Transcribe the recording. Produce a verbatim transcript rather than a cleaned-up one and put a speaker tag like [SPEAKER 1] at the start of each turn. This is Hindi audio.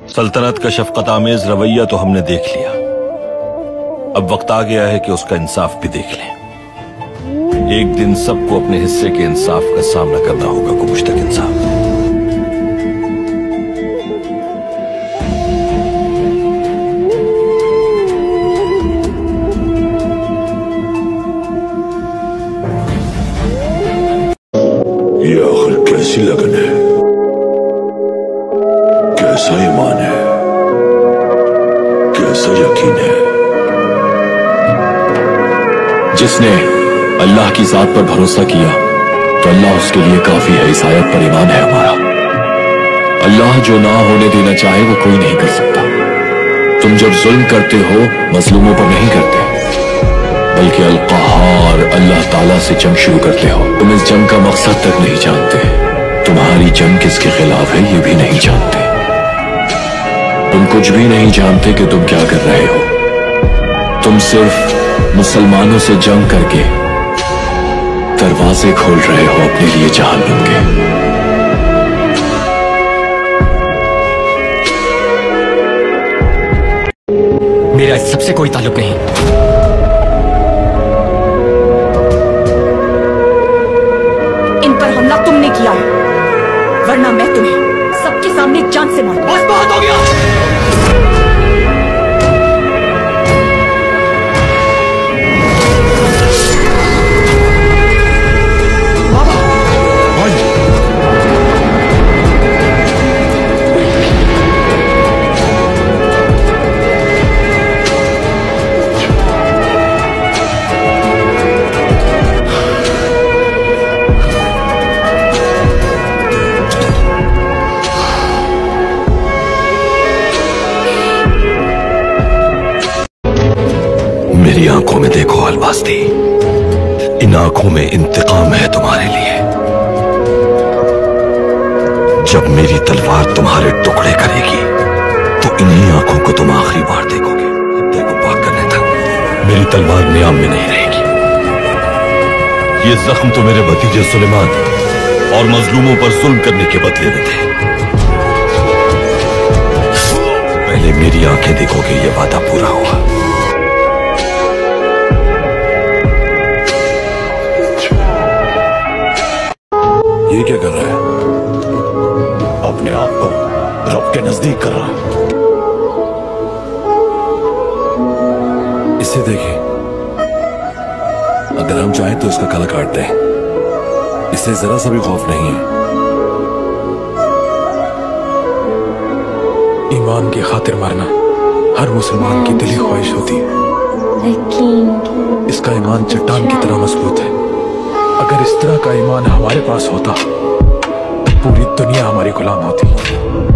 [SPEAKER 1] सल्तनत का शफकत आमेज रवैया तो हमने देख लिया, अब वक्त आ गया है कि उसका इंसाफ भी देख लें। एक दिन सबको अपने हिस्से के इंसाफ का सामना करना होगा। को मुश्तक इंसाफ।
[SPEAKER 2] ये आखिर कैसी लगन है, कैसा ईमान है, कैसा यकीन है।
[SPEAKER 3] जिसने अल्लाह की जात पर भरोसा किया तो अल्लाह उसके लिए काफी है। इस आयत पर ईमान है हमारा। अल्लाह जो ना होने देना चाहे वो कोई नहीं कर सकता। तुम जब जुल्म करते हो मजलूमों पर नहीं करते, बल्कि अल क़हार अल्लाह ताला से जंग शुरू करते हो। तुम इस जंग का मकसद तक नहीं जानते, तुम्हारी जंग किसके खिलाफ है ये भी नहीं जानते। तुम कुछ भी नहीं जानते कि तुम क्या कर रहे हो। तुम सिर्फ मुसलमानों से जंग करके दरवाजे खोल रहे हो अपने लिए जहन्नुम के।
[SPEAKER 4] मेरा इस सबसे कोई ताल्लुक नहीं।
[SPEAKER 5] इन पर हमला तुमने किया है, वरना मैं तुम्हें सबके सामने जान से मारूंगा।
[SPEAKER 4] बस बहुत हो गया।
[SPEAKER 1] मेरी आंखों में देखो अलवास्ती, इन आंखों में इंतकाम है तुम्हारे लिए। जब मेरी तलवार तुम्हारे टुकड़े करेगी तो इन्हीं आंखों को तुम आखिरी बार देखोगे। देखो पाक करने तक मेरी तलवार नियाम में नहीं रहेगी। ये जख्म तो मेरे भतीजे सुलेमान और मजलूमों पर जुल्म करने के बदले में थे। पहले मेरी आंखें देखोगे ये वादा पूरा हुआ।
[SPEAKER 2] ये क्या कर रहा है? अपने आप को रब के नजदीक कर रहा है। इसे देखिए, अगर हम चाहें तो इसका गला काट दें। इसे जरा सा भी खौफ नहीं है।
[SPEAKER 6] ईमान की खातिर मरना हर मुसलमान की दिली ख्वाहिश होती है, लेकिन इसका ईमान चट्टान की तरह मजबूत है। अगर इस तरह का ईमान हमारे पास होता तो पूरी दुनिया हमारी गुलाम होती।